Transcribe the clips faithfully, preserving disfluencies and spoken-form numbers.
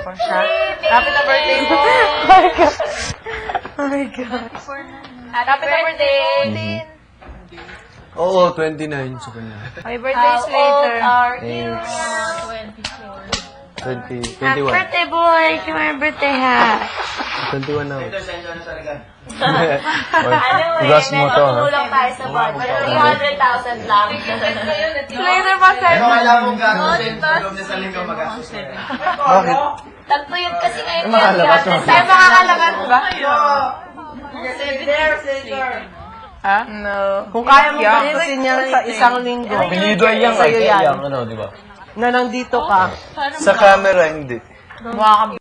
twenty-four siya. Happy na birthday mo! Oh my God! Oh my God! Happy birthday! Oo, twenty-nine sa kanya. Happy birthday, Slater! How old are you? twenty, Happy twenty-one. birthday, boy! Give me your birthday hat! twenty-one na ako. Tugas mo to, ha? Tulong tayo sa budget. three hundred thousand lang. Slater pa, sir! Pero kailangan mong gagasin sa loob na sa linggo mag-gagasin. Bakit? Tagto yun kasi ngayon yung Makalabas mo. Ay, makakalakas ba? Ha? No. Kung kaya mo pagpusin yan sa isang linggo, Pinido yan sa'yo yan. Yung ano, di ba? Na nandito ka. Sa camera, hindi. Mukha ka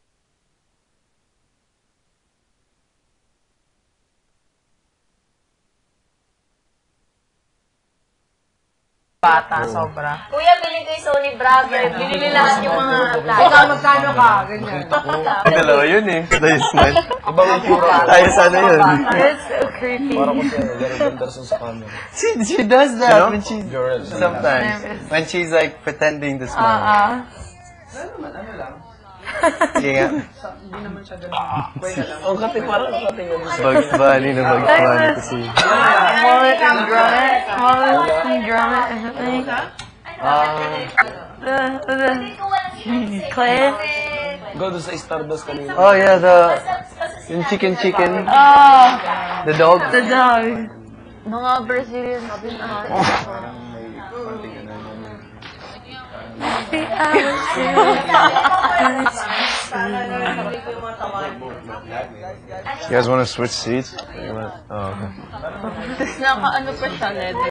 bata, sobra. Kuya, bilhin ko yung Sony Brother. Bilhin lahat yung mga Ikaw, magkano ka? Ganyan. Dalawa yun eh. Ayos man. Ibang ipura. Ayos ano yun. It's so creepy. Parang ko siya, Gary Benderson sa camera. She, she does that You know? when she's... Sometimes. When she's like pretending to smile. Uh-uh. Sige nga. Ang kati parang ang kati nga. Bugs Bunny na Bugs Bunny kasi. Mullet and grommet. Mullet and grommet or something. Ah, The, the, Clay. Go doon sa Stardust kanina. oh yeah, the yung chicken chicken, Oh, the dog. the dog. mga Brazilian din. You guys want to switch seats? Oh, okay. Naka ano pa siya, leather.